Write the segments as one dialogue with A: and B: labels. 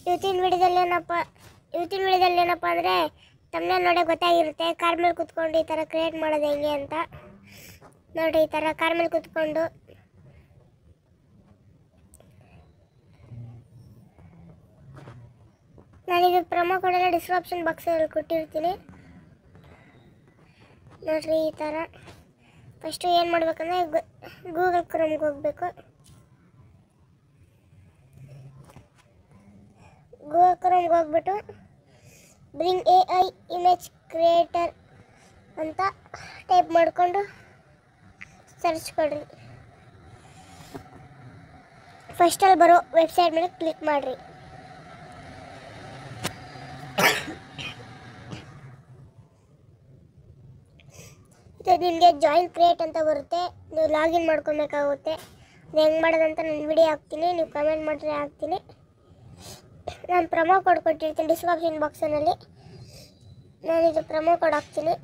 A: ಇವತ್ತಿನ ವಿಡಿಯೋದಲ್ಲಿ ಏನಪ್ಪ ಅಂದರೆ ತಮ್ಮನೇಲಿ ನೋಡೇ ಗೊತ್ತಾಗಿರುತ್ತೆ ಕಾರ್ ಮೇಲೆ ಕೂತ್ಕೊಂಡು ಈ ಥರ ಕ್ರಿಯೇಟ್ ಮಾಡೋದು ಹೆಂಗೆ ಅಂತ. ನೋಡಿ, ಈ ಥರ ಕಾರ್ ಮೇಲೆ ಕೂತ್ಕೊಂಡು ನಾನೀಗ ಪ್ರೊಮೋ ಕೋಡೆಲ್ಲ ಡಿಸ್ಕ್ರಿಪ್ಷನ್ ಬಾಕ್ಸಲ್ಲಿ ಕೊಟ್ಟಿರ್ತೀನಿ. ನೋಡಿರಿ, ಈ ಥರ ಫಸ್ಟು ಏನು ಮಾಡಬೇಕಂದ್ರೆ ಗೂಗಲ್ ಕ್ರೋಮ್ಗೆ ಹೋಗಬೇಕು. ಗೂಗಲ್ ಕ್ರೋಮ್ಗೆ ಹೋಗ್ಬಿಟ್ಟು ಬ್ರಿಂಗ್ AI ಇಮೇಜ್ ಕ್ರಿಯೇಟರ್ ಅಂತ ಟೈಪ್ ಮಾಡಿಕೊಂಡು ಸರ್ಚ್ ಕೊಡ್ರಿ. ಫಸ್ಟಲ್ಲಿ ಬರೋ ವೆಬ್ಸೈಟ್ ಮೇಲೆ ಕ್ಲಿಕ್ ಮಾಡಿರಿ. ಇದು ನಿಮಗೆ ಜಾಯಿನ್ ಕ್ರಿಯೇಟ್ ಅಂತ ಬರುತ್ತೆ. ನೀವು ಲಾಗಿನ್ ಮಾಡ್ಕೊಬೇಕಾಗುತ್ತೆ. ಅದು ಹೆಂಗೆ ಮಾಡೋದಂತ ನಾನು ವಿಡಿಯೋ ಹಾಕ್ತೀನಿ, ನೀವು ಕಮೆಂಟ್ ಮಾಡಿದ್ರೆ ಹಾಕ್ತೀನಿ. ನಾನು ಪ್ರೊಮೋ ಕೋಡ್ ಕೊಟ್ಟಿರ್ತೀನಿ ಡಿಸ್ಕ್ರಿಪ್ಷನ್ ಬಾಕ್ಸಲ್ಲಿ. ನಾನಿದು ಪ್ರೊಮೋ ಕೋಡ್ ಹಾಕ್ತೀನಿ.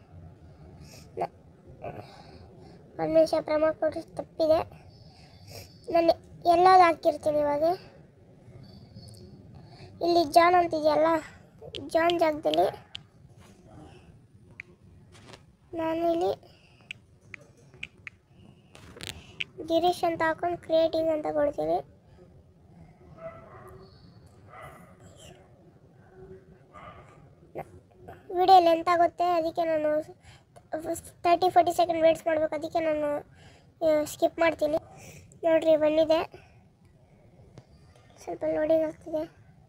A: ಒಂದು ನಿಮಿಷ, ಪ್ರೊಮೋ ಕೋಡ್ ತಪ್ಪಿದೆ. ನಾನು ಎಲ್ಲೋದು ಹಾಕಿರ್ತೀನಿ. ಇವಾಗ ಇಲ್ಲಿ ಜಾನ್ ಅಂತಿದೆಯಲ್ಲ, ಜಾನ್ ಜಾಗದಲ್ಲಿ ನಾನು ಇಲ್ಲಿ ಗಿರೀಶ್ ಅಂತ ಹಾಕೊಂಡು ಕ್ರಿಯೇಟಿಂಗ್ ಅಂತ ಕೊಡ್ತೀನಿ. ವಿಡಿಯೋ ಲೆಂತ್ ಆಗುತ್ತೆ, ಅದಕ್ಕೆ ನಾನು 30-40 ಸೆಕೆಂಡ್ ವೇಟ್ಸ್ ಮಾಡಬೇಕು. ಅದಕ್ಕೆ ನಾನು ಸ್ಕಿಪ್ ಮಾಡ್ತೀನಿ. ನೋಡಿರಿ, ಬಂದಿದೆ. ಸ್ವಲ್ಪ ಲೋಡಿಂಗ್ ಆಗ್ತಿದೆ.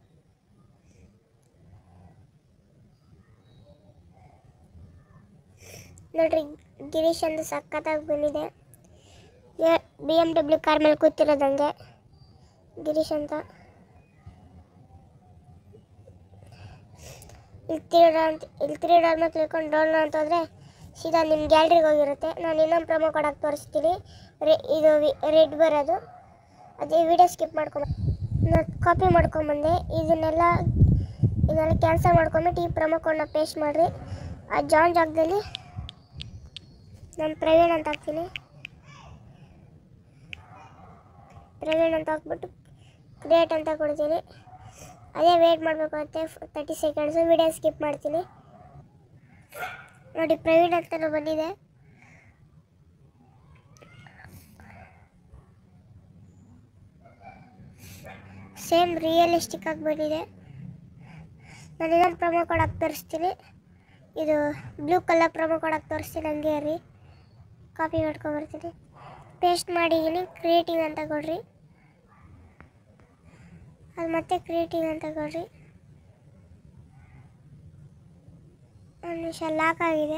A: ನೋಡಿರಿ, ಗಿರೀಶ್ ಅಂತ ಸಖತ್ತಾಗಿ ಬಂದಿದೆ. BMW ಕಾರ್ ಮೇಲೆ ಕೂತಿರೋದಂಗೆ ಗಿರೀಶ್ ಅಂತ. ಇಲ್ಲಿ 3 ಡಾಟ್ ಮೇಲೆ ಕ್ಲಿಕ್ಕೊಂಡು ಡೌನ್ಲೋಡ್ ಅಂತ ಹೋದರೆ ಸೀದಾ ನಿಮ್ಮ ಗ್ಯಾಲ್ರಿಗೆ ಹೋಗಿರುತ್ತೆ. ನಾನು ಇನ್ನೊಂದು ಪ್ರೊಮೋ ಕೋಡ್ ಹಾಕಿ ತೋರಿಸ್ತೀನಿ. ಇದು ರೆಡ್ ಬರೋದು. ಅದೇ ವಿಡಿಯೋ ಸ್ಕಿಪ್ ನಾನು ಕಾಪಿ ಮಾಡ್ಕೊಂಬಂದೆ. ಇದನ್ನೆಲ್ಲ ಕ್ಯಾನ್ಸಲ್ ಮಾಡ್ಕೊಂಬಿಟ್ಟು ಈ ಪ್ರೊಮೋ ಕೋಡ್ನ ಪೇಸ್ಟ್ ಮಾಡಿರಿ. ಆ ಜಾನ್ ಜಾಗದಲ್ಲಿ ನಾನು ಪ್ರವೀಣ್ ಅಂತ ಹಾಕ್ತೀನಿ. ಪ್ರವೀಣ್ ಅಂತ ಹಾಕ್ಬಿಟ್ಟು ಕ್ರಿಯೇಟ್ ಅಂತ ಕೊಡ್ತೀನಿ. ಅದೇ ವೇಟ್ ಮಾಡಬೇಕಾಗುತ್ತೆ 30 ಸೆಕೆಂಡ್ಸು. ವಿಡಿಯೋ ಸ್ಕಿಪ್ ಮಾಡ್ತೀನಿ. ನೋಡಿ, ಪ್ರವೀಣ್ ಅಂತಲೂ ಬಂದಿದೆ. ಸೇಮ್ ರಿಯಲಿಸ್ಟಿಕ್ ಆಗಿ ಬಂದಿದೆ. ನಾನು ಇನ್ನೊಂದು ಪ್ರೊಮೋ ಕೋಡ್ ಹಾಕಿ ತೋರಿಸ್ತೀನಿ. ಇದು ಬ್ಲೂ ಕಲರ್ ಪ್ರೊಮೋ ಕೋಡ್ ಹಾಕಿ ತೋರಿಸ್ತೀನಿ. ಹಂಗೆ ರೀ, ಕಾಪಿ ಮಾಡ್ಕೊಂಬರ್ತೀನಿ. ಪೇಸ್ಟ್ ಮಾಡಿದ್ದೀನಿ. ಕ್ರಿಯೇಟಿಂಗ್ ಅಂತ ಕೊಡ್ರಿ. ಅದು ಮತ್ತೆ ಕ್ರಿಯೇಟಿಂಗ್ ಅಂತ ಕೊಡ್ರಿ. ಒಂದು ನಿಮಿಷ, ಲಾಕ್ ಆಗಿದೆ.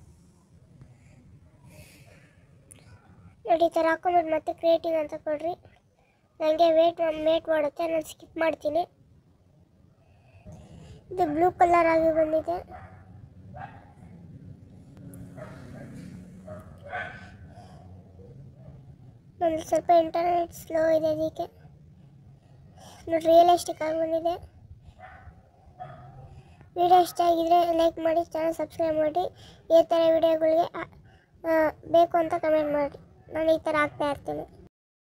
A: ನೋಡಿ, ಈ ಥರ ಹಾಕೊಂಬಿಟ್ಟು ಮತ್ತೆ ಕ್ರಿಯೇಟಿಂಗ್ ಅಂತ ಕೊಡ್ರಿ. ನನಗೆ ವೇಟ್ ಮಾಡುತ್ತೆ, ನಾನು ಸ್ಕಿಪ್ ಮಾಡ್ತೀನಿ. ಇದು ಬ್ಲೂ ಕಲರ್ ಆಗಿ ಬಂದಿದೆ. ಒಂದು ಸ್ವಲ್ಪ ಇಂಟರ್ನೆಟ್ ಸ್ಲೋ ಇದೆ, ಅದಕ್ಕೆ ನೋಡಿ ರಿಯಲಿಸ್ಟಿಕ್ ಆಗಿ ಬಂದಿದೆ. ವಿಡಿಯೋ ಇಷ್ಟ ಆಗಿದ್ರೆ ಲೈಕ್ ಮಾಡಿ, ಚಾನಲ್ ಸಬ್ಸ್ಕ್ರೈಬ್ ಮಾಡಿ. ಈ ಥರ ವಿಡಿಯೋಗಳಿಗೆ ಬೇಕು ಅಂತ ಕಮೆಂಟ್ ಮಾಡಿ. ನಾನು ಈ ಥರ ಹಾಕ್ತಾ ಇರ್ತೀನಿ.